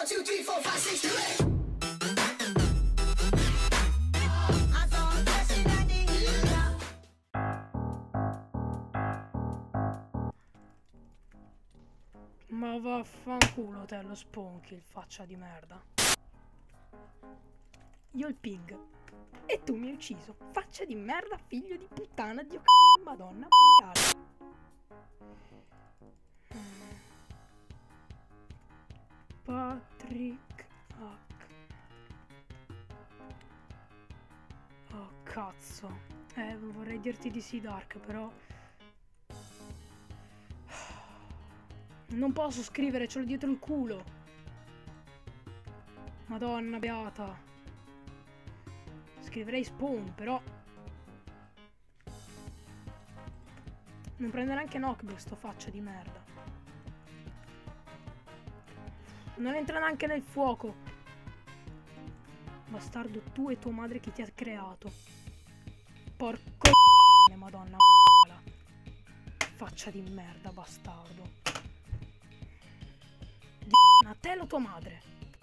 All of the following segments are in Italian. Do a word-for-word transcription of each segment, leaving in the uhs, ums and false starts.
two, three, four, five, six, seven. Ma vaffanculo te lo sponchi, il faccia di merda. Io il ping e tu mi hai ucciso. Faccia di merda, figlio di puttana, Dio c***o, madonna p***a. Patrick Hack. Oh cazzo. Eh, vorrei dirti di sì Dark, però non posso scrivere, ce l'ho dietro il culo. Madonna beata. Scriverei spawn, però non prende neanche knockback sto faccia di merda. Non entra neanche nel fuoco. Bastardo, tu e tua madre che ti ha creato. Porco madonna faccia di merda, bastardo. A te la tua madre.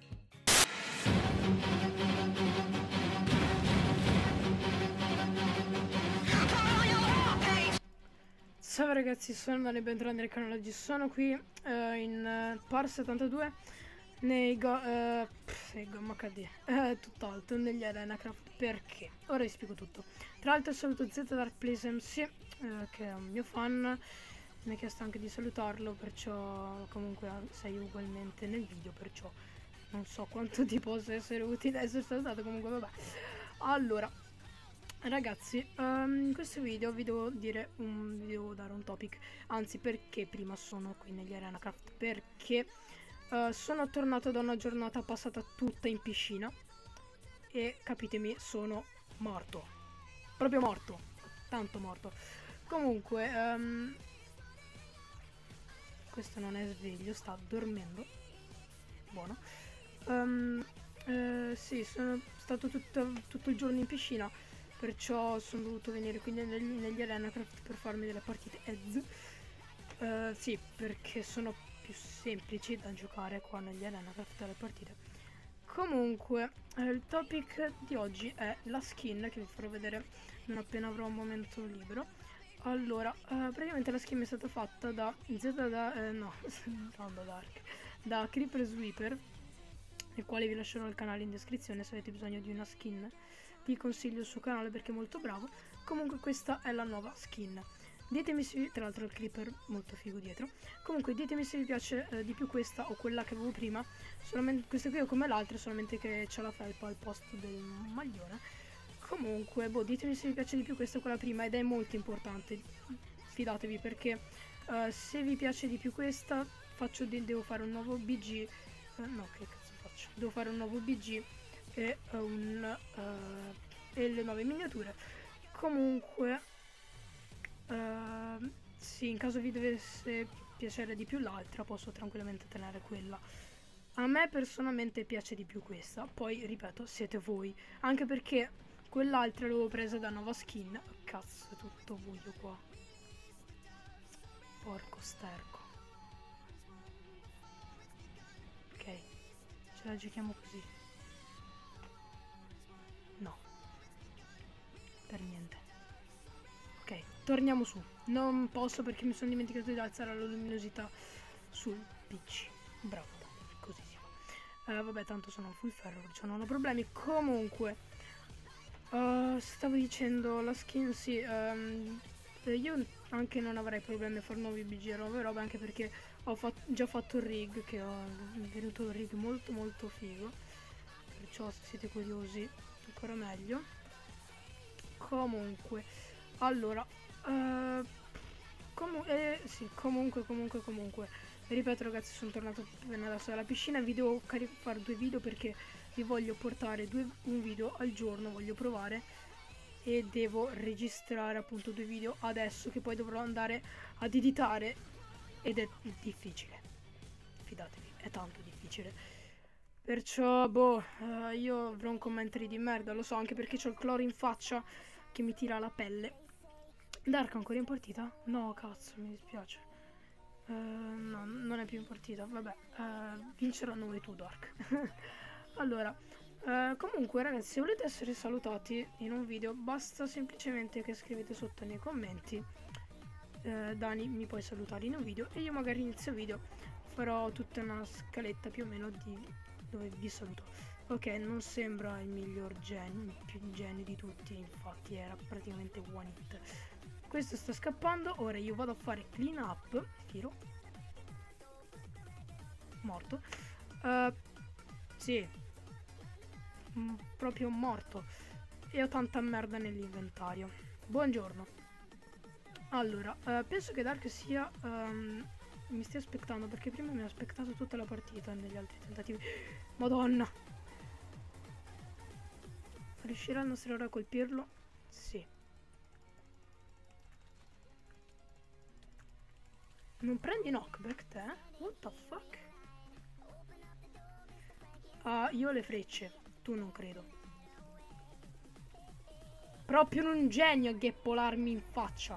Ciao ragazzi, sono Dani, bentornati nel canale. Oggi sono qui uh, in uh, Par settantadue nei go uh, pff, Gomma H D uh, tutt'altro negli Arenacraft. Perché? Ora vi spiego tutto. Tra l'altro saluto Z Dark Place M C uh, che è un mio fan. Mi ha chiesto anche di salutarlo, perciò comunque sei ugualmente nel video, perciò non so quanto ti possa essere utile essere salutato, comunque vabbè. Allora ragazzi, um, in questo video vi devo dire un, vi devo dare un topic, anzi perché prima sono qui negli Arenacraft, perché uh, sono tornato da una giornata passata tutta in piscina e capitemi, sono morto, proprio morto, tanto morto. Comunque um, questo non è sveglio, sta dormendo. Buono. Um, eh, sì, sono stato tutto, tutto il giorno in piscina, perciò sono dovuto venire qui negli, negli Arenacraft per farmi delle partite E Z. Uh, sì, perché sono più semplici da giocare qua negli Arenacraft le partite. Comunque, eh, il topic di oggi è la skin, che vi farò vedere non appena avrò un momento libero. Allora, uh, praticamente la skin è stata fatta da Z da, eh, no, non da Dark, da Creeper Sweeper, il quale vi lascerò il canale in descrizione se avete bisogno di una skin. Vi consiglio il suo canale perché è molto bravo. Comunque questa è la nuova skin. Ditemi se, tra l'altro il Creeper molto figo dietro. Comunque ditemi se vi piace eh, di più questa o quella che avevo prima. Solamente questa qui è come l'altra, solamente che c'è la felpa al posto del maglione. Comunque, boh, ditemi se vi piace di più questa o quella prima, ed è molto importante, fidatevi, perché uh, se vi piace di più questa, faccio de devo fare un nuovo B G, uh, no, che cazzo faccio? Devo fare un nuovo B G e, uh, un, uh, e le nuove miniature. Comunque, uh, sì, in caso vi dovesse piacere di più l'altra, posso tranquillamente tenere quella. A me personalmente piace di più questa, poi, ripeto, siete voi, anche perché quell'altra l'avevo presa da nuova skin. Cazzo, è tutto buio qua. Porco sterco. Ok, ce la giochiamo così. No, per niente. Ok, torniamo su. Non posso perché mi sono dimenticato di alzare la luminosità sul P C. Bravo, così si fa. Eh, vabbè, tanto sono full ferro, perciò non ho problemi. Comunque, Uh, stavo dicendo la skin, sì, um, io anche non avrei problemi a fare nuovi B G e nuove robe, anche perché ho fat già fatto il rig, che ho venuto un rig molto molto figo, perciò se siete curiosi ancora meglio. Comunque, allora, uh, comu eh, sì, comunque, comunque, comunque, ripeto ragazzi, sono tornato appena adesso dalla piscina, vi devo fare due video perché vi voglio portare due, un video al giorno, voglio provare, e devo registrare appunto due video adesso che poi dovrò andare ad editare, ed è difficile, fidatevi, è tanto difficile, perciò boh, uh, io avrò un commentary di merda, lo so, anche perché c'ho il cloro in faccia che mi tira la pelle. Dark ancora in partita? No, cazzo, mi dispiace. Uh, no, non è più in partita. Vabbè, uh, vinceranno voi tu, Dark. Allora, uh, comunque ragazzi, se volete essere salutati in un video, basta semplicemente che scrivete sotto nei commenti uh, Dani, mi puoi salutare in un video, e io magari inizio video farò tutta una scaletta più o meno di dove vi saluto. Ok, non sembra il miglior genio, il più genio di tutti, infatti era praticamente one hit. Questo sta scappando, ora io vado a fare clean up, tiro, morto, uh, sì, mm, proprio morto, e ho tanta merda nell'inventario. Buongiorno. Allora, uh, penso che Dark sia, um, mi stia aspettando, perché prima mi ha aspettato tutta la partita negli altri tentativi. Madonna. Riuscirà il nostro eroe a colpirlo? Sì. Non prendi knockback te? What the fuck? Ah, io ho le frecce. Tu non credo. Proprio un genio a gheppolarmi in faccia.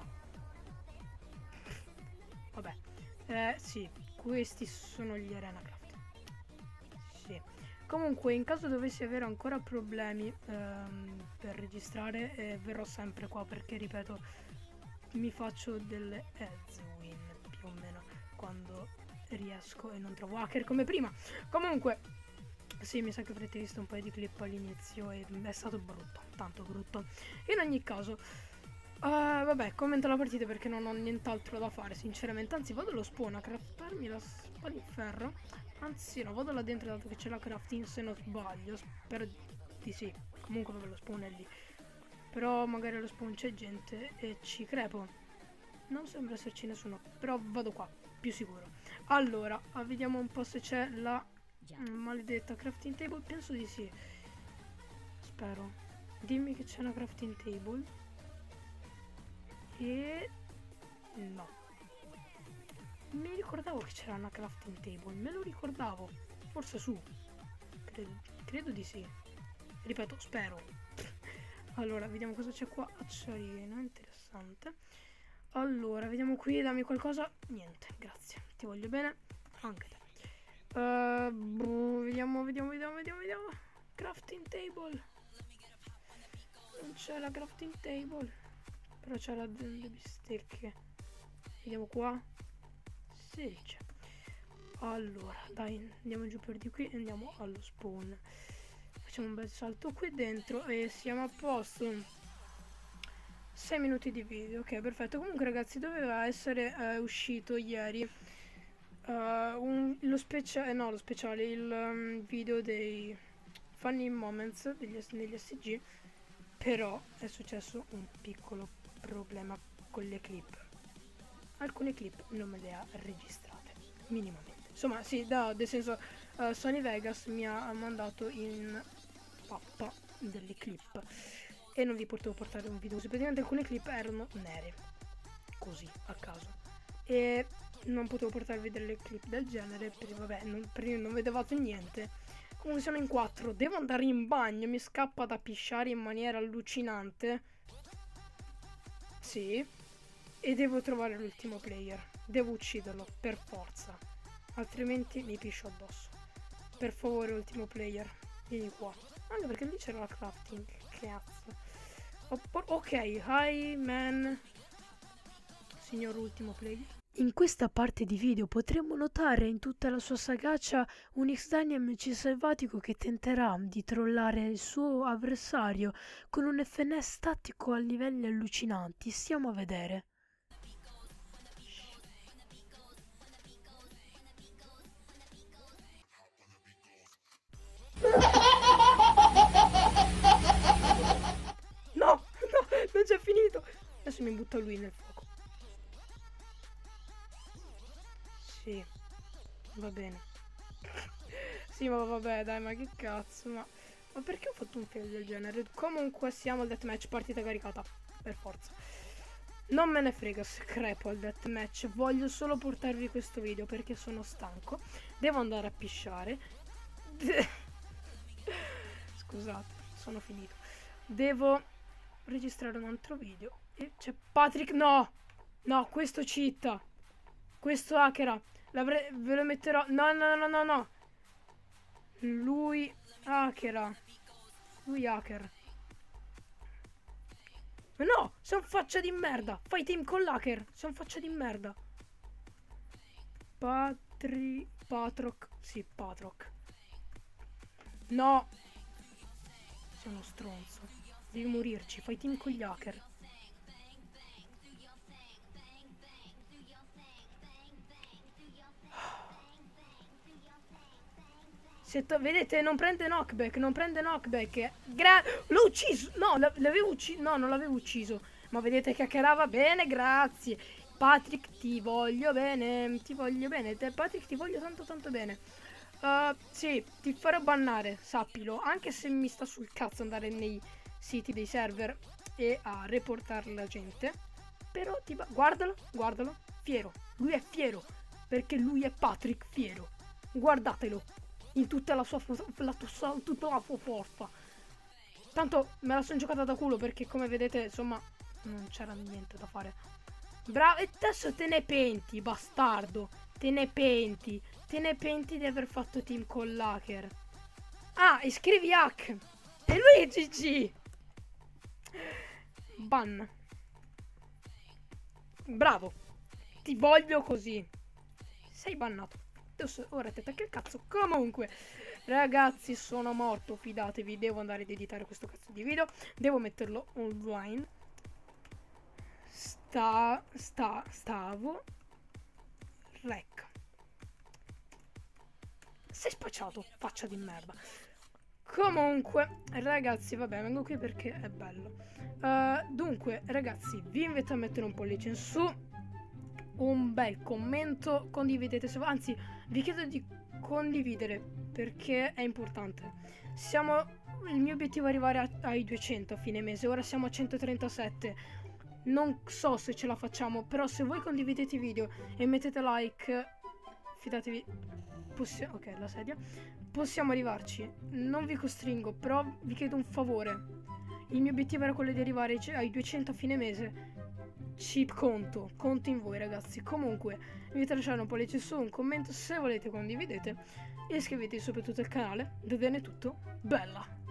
Vabbè. Eh, sì. Questi sono gli Arena Craft. Sì. Comunque, in caso dovessi avere ancora problemi ehm, per registrare, eh, verrò sempre qua perché, ripeto, mi faccio delle Edwin più o meno quando riesco e non trovo hacker come prima. Comunque, sì, mi sa che avrete visto un paio di clip all'inizio e è stato brutto, tanto brutto. In ogni caso, uh, vabbè, commento la partita perché non ho nient'altro da fare, sinceramente. Anzi, vado allo spawn a craftarmi la spada in ferro. Anzi, no, vado là dentro dato che c'è la crafting, se non sbaglio. Spero di sì. Comunque, vabbè, lo spawn è lì. Però magari allo spawn c'è gente e ci crepo. Non sembra esserci nessuno, però vado qua, più sicuro. Allora, vediamo un po' se c'è la maledetta crafting table. Penso di sì. Spero. Dimmi che c'è una crafting table. E... no. Mi ricordavo che c'era una crafting table. Me lo ricordavo. Forse su. Credo, credo di sì. Ripeto, spero. Allora, vediamo cosa c'è qua. Acciarino, interessante. Allora, vediamo qui, dammi qualcosa. Niente, grazie. Ti voglio bene. Anche te. Uh, boh, vediamo, vediamo, vediamo, vediamo, vediamo. Crafting table. Non c'è la crafting table. Però c'è la delle bistecche. Vediamo qua. Sì, c'è. Allora, dai, andiamo giù per di qui e andiamo allo spawn. Facciamo un bel salto qui dentro e siamo a posto. sei minuti di video, ok, perfetto. Comunque ragazzi, doveva essere eh, uscito ieri uh, un, lo speciale, eh, no lo speciale, il um, video dei funny moments degli, degli S G, però è successo un piccolo problema con le clip. Alcune clip non me le ha registrate, minimamente. Insomma, sì, da, nel senso, uh, Sony Vegas mi ha mandato in pappa delle clip e non vi potevo portare un video così. Praticamente alcune clip erano nere, così, a caso, e non potevo portarvi delle clip del genere perché vabbè, non, perché non vedevate niente. Comunque siamo in quattro, devo andare in bagno, mi scappa da pisciare in maniera allucinante. Sì. E devo trovare l'ultimo player, devo ucciderlo, per forza, altrimenti mi piscio addosso. Per favore, ultimo player, vieni qua. Anche perché lì c'era la crafting, cazzo. Ok, hi man, signor ultimo player. In questa parte di video potremo notare in tutta la sua sagacia un X-Dani M C selvatico che tenterà di trollare il suo avversario con un F N S tattico a livelli allucinanti. Stiamo a vedere. No, no, non c'è finito. Adesso mi butta lui nel fuoco. Sì, va bene. Sì, ma vabbè, dai, ma che cazzo, ma... ma perché ho fatto un fail del genere? Comunque siamo al deathmatch, partita caricata, per forza. Non me ne frega se crepo al deathmatch, voglio solo portarvi questo video perché sono stanco. Devo andare a pisciare. Scusate, sono finito. Devo registrare un altro video e c'è Patrick. No, no, questo cheata. Questo hackera. Ve lo metterò. No, no, no, no, no. Lui hackera. Lui hacker. Ma no, sei un faccia di merda. Fai team con l'hacker. Sei un faccia di merda. Patri... Patroc. Sì, Patroc. No. Sei uno stronzo. Devi morirci. Fai team con gli hacker. Vedete, non prende knockback, non prende knockback. Gra L'ho ucciso. No, l'avevo ucciso. No, non l'avevo ucciso. Ma vedete che hackerava bene, grazie. Patrick, ti voglio bene. Ti voglio bene. Te, Patrick, ti voglio tanto tanto bene. Uh, sì, ti farò bannare, sappilo. Anche se mi sta sul cazzo andare nei siti dei server e a reportare la gente. Però ti va. Guardalo, guardalo. Fiero. Lui è fiero. Perché lui è Patrick fiero. Guardatelo. In tutta la sua, la tua, tutta la sua forza. Tanto me la sono giocata da culo perché come vedete insomma non c'era niente da fare. Bravo. E adesso te ne penti, bastardo. Te ne penti. Te ne penti di aver fatto team con l'hacker. Ah, e scrivi hack. E lui è G G. Ban. Bravo. Ti voglio così. Sei bannato. Ora te che cazzo. Comunque ragazzi, sono morto, fidatevi. Devo andare ad editare questo cazzo di video. Devo metterlo online. Sta sta stavo rec. Sei spacciato, faccia di merda. Comunque ragazzi, vabbè, vengo qui perché è bello. uh, Dunque ragazzi, vi invito a mettere un pollice in su, un bel commento, condividete se anzi vi chiedo di condividere perché è importante. Siamo il mio obiettivo è arrivare a, ai duecento a fine mese. Ora siamo a centotrentasette. Non so se ce la facciamo, però se voi condividete i video e mettete like, fidatevi, possiamo, ok, la sedia, possiamo arrivarci. Non vi costringo, però vi chiedo un favore. Il mio obiettivo era quello di arrivare ai duecento a fine mese. Ci conto, conto in voi ragazzi. Comunque vi invito a lasciare un pollice su, un commento se volete, condividete e iscrivetevi soprattutto al canale dove viene tutto bella.